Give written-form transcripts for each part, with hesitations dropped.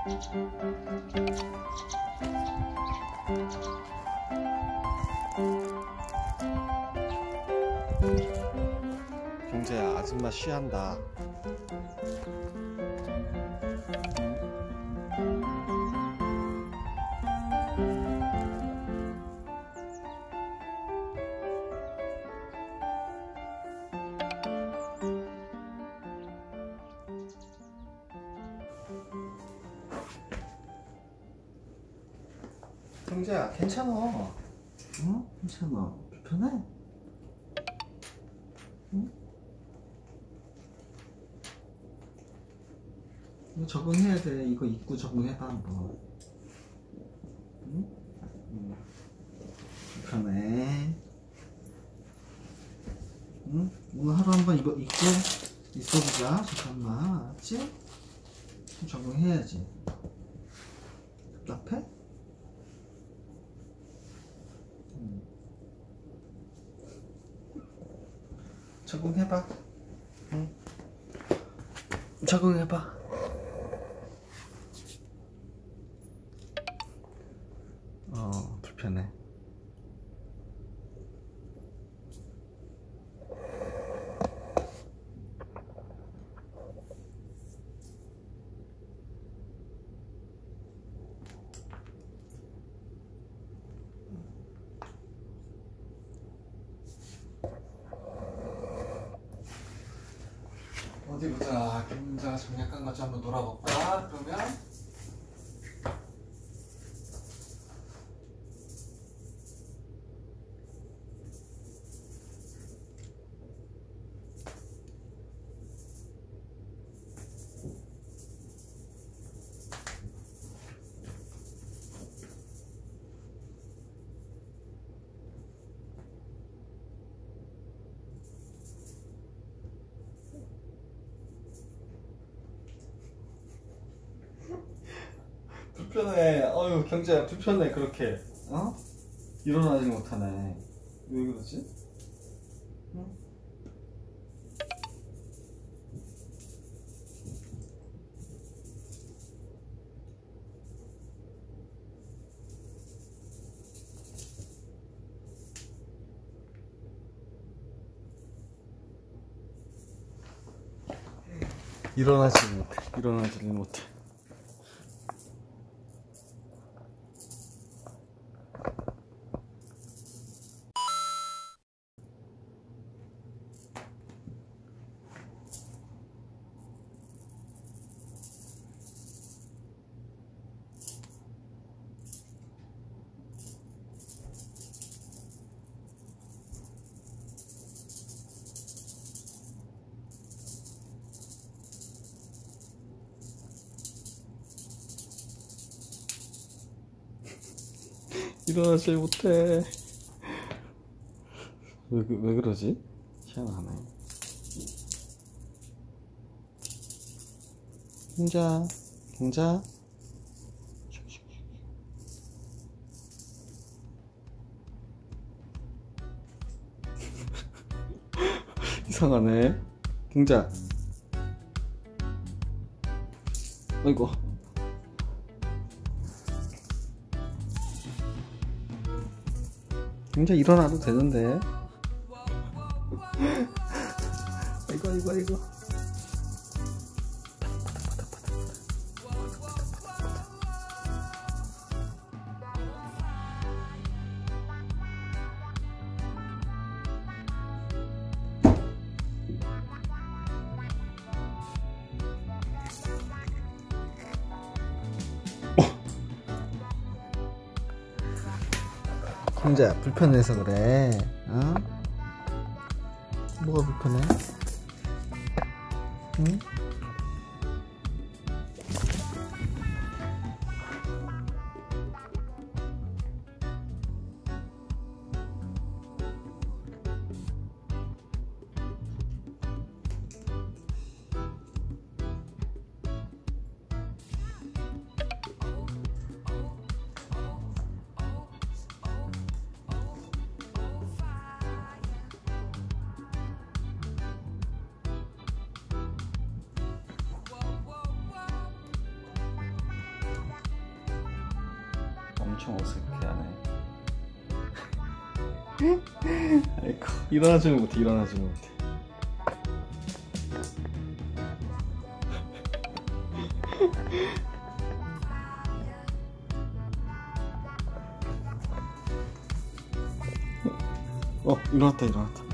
경재야, 아줌마 쉬한다. 경재야, 괜찮아. 응? 괜찮아. 불편해? 응? 이거 적응해야 돼. 이거 입고 적응해봐 한번. 응? 응. 불편해. 응? 오늘 하루 한번 입고 있어보자. 잠깐만. 알았지? 좀 적응해야지. 답답해? 적응해봐. 응. 적응해봐. 불편해. 어디 보자. 김자 정약관 같이 한번 놀아볼까? 그러면 불편해. 어휴, 경재야, 불편해. 그렇게 일어나지 못하네. 왜 그러지? 응? 일어나지를 못해. 일어나질 못해. 왜 그러지? 희한하네. 경자. 이상하네. 경자. 아이고. 경자 일어나도 되는데. 아이고. 경자야, 불편해서 그래. 어? 뭐가 불편해? 응? 엄청 어색해하네. 아이고, 일어나지는 못해. 일어나지는 못해. 일어났다.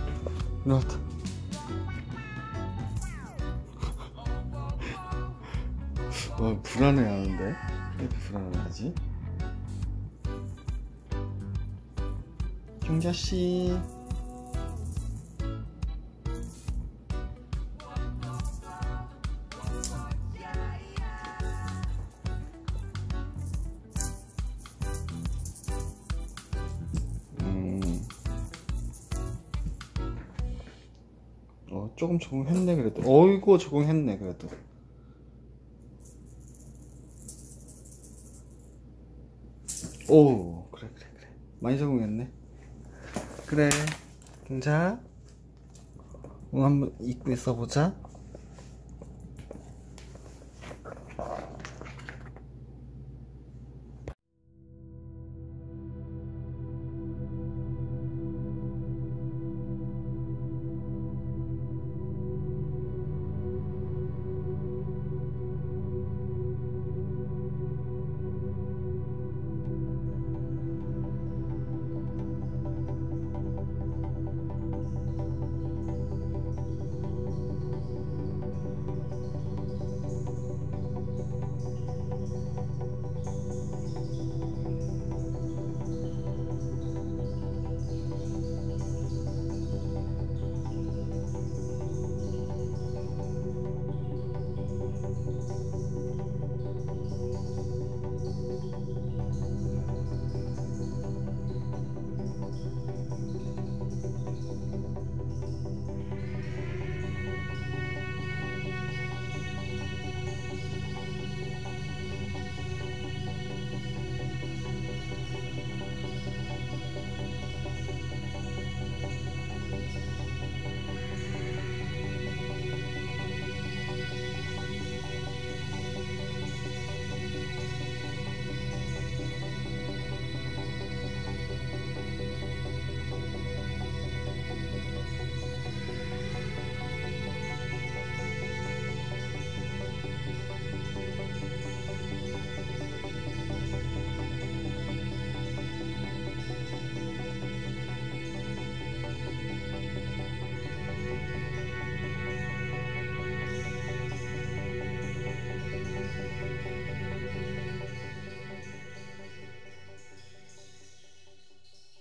불안해하는데? 왜 이렇게 불안해하지? 경자씨. 조금 적응했네 그래도. 어이구, 적응했네 그래도. 오, 그래. 많이 적응했네. 그래, 경자. 오늘 한번 입고 있어보자.